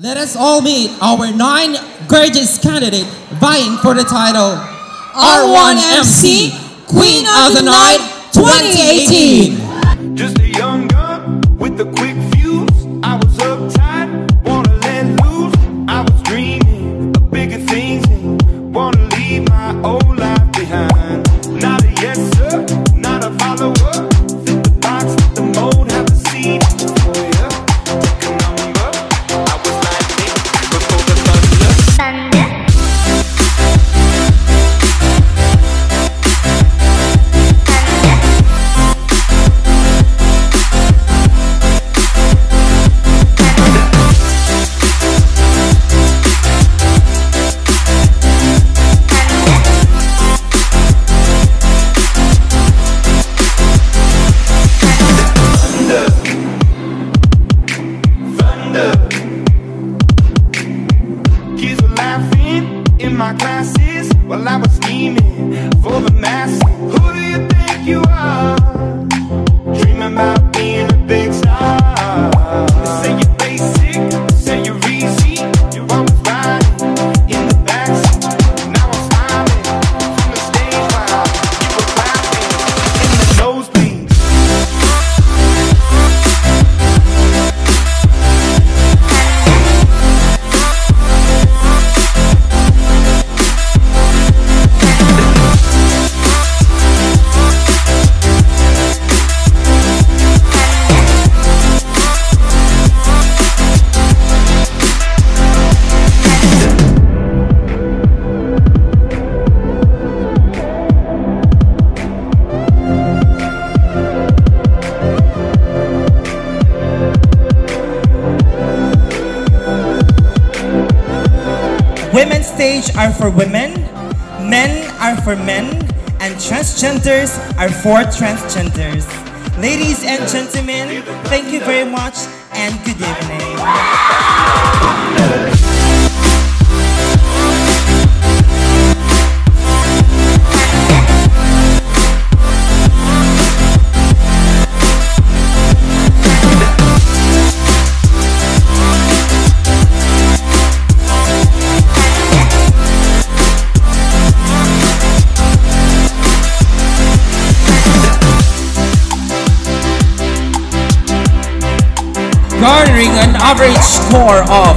Let us all meet our 9 gorgeous candidates vying for the title R1MC Queen of the Night 2018. Just a young gun with a quick fuse. I was uptight, wanna let loose. I was dreaming of bigger things and wanna leave my old life behind. Not a yes sir, not a follower. Fit the box, fit the mold, have a seat for ya. Take a number. I was lightning before the thunder. Kids were laughing in my classes while I was scheming for the masses. Who do you think you are? Dreaming about being a big star. They say you're basic, they say you're easy. You're always riding in the backseat. Now I'm smiling from the stage while you were clapping in the nosebleeds. Women's stage are for women, men are for men, and transgenders are for transgenders. Ladies and gentlemen, thank you very much and good evening. Garnering an average score of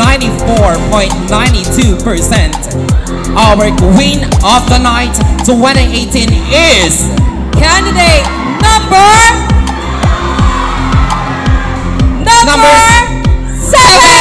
94.92%. Our Queen of the Night 2018 is Candidate number 7.